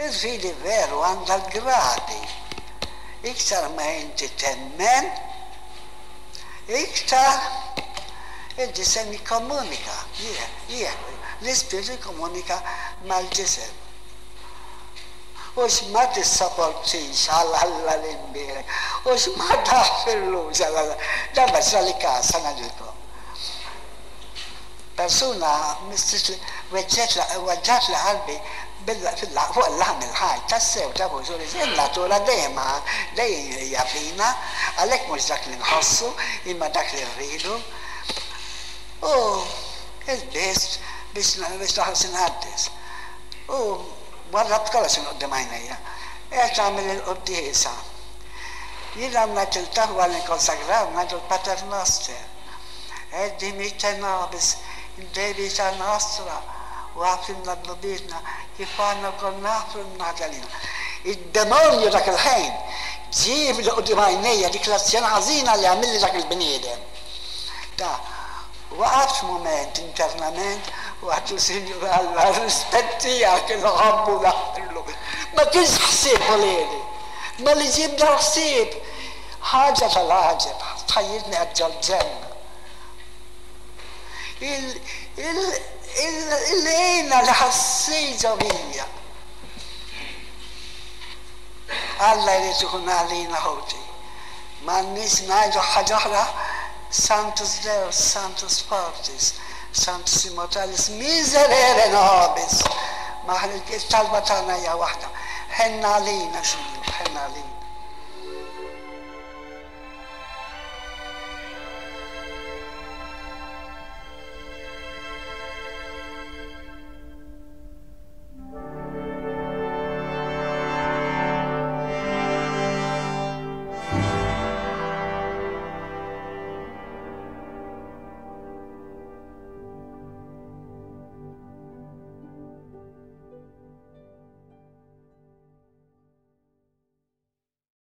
Il-fidi veru għandha l-gradi. Iktar ma inti temmen, iktar il-ġisem jikomunika. L-ispirtu jikomunika mal-ġisem. U x'ma tissapportix għall-Alla l-imbirek, u x'ma taħfirlux għall-Alla. Dabba x'rali kasa naġilkom. Persuna weġġat li qalbi fuq l-laħm il-ħaj, tassew ta' bużuri, il-natura dejjem jafina, għalhekk mhux dak li nħossu, imma dak li rridu. U il-biss biex naħos inħaddis. U warrabt kollox inqoddim għajnejja. Qed nagħmel il-quddiesa. Jien għamna tiltaħu għal nikkonsagraw ngħidu l-Pater Noster. Dimite nobis, il-debi ta' nostra, u għafimna d-nobitna, kif għanna kon nafru n-natalina. Il-demonju dak il-ħajn, ġib li qudiem għajnejja dik l-azzjoni ħażina li għamilli dak il-bniedem. Waqaft moment internament, u għattu Sinjur Alla, rispettijak il-ħabbu daħlu. Ma kienx ħsieb voleli, ma li ġib da ħsieb, ħaġa tal-ħagġeb, tħayyidni għadġal ġenna. Il-lejna li ħassija bija. Alla jrid ikun għalina ħoti. Ma n-nis ngħidu ħaġa oħra, Santus Deus, Santus Fortis, Santus Immortalis, Miserere Nobis. Ma il-talba tagħna hija waħda. Ħenna għalina x'inhu, ħenna għalina.